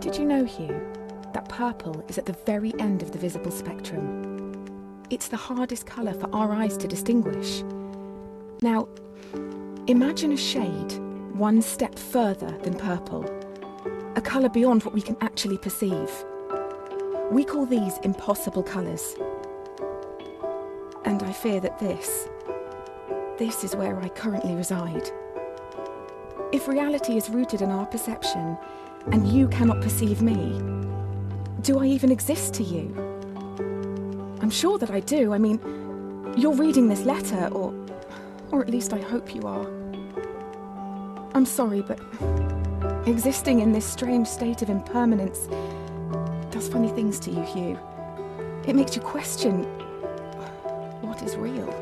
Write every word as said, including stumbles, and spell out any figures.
Did you know, Hugh, that purple is at the very end of the visible spectrum? It's the hardest colour for our eyes to distinguish. Now, imagine a shade one step further than purple, a colour beyond what we can actually perceive. We call these impossible colours. And I fear that this, this is where I currently reside. If reality is rooted in our perception, and you cannot perceive me, do I even exist to you? I'm sure that I do. I mean, you're reading this letter, or, or at least I hope you are. I'm sorry, but existing in this strange state of impermanence does funny things to you, Hugh. It makes you question what is real.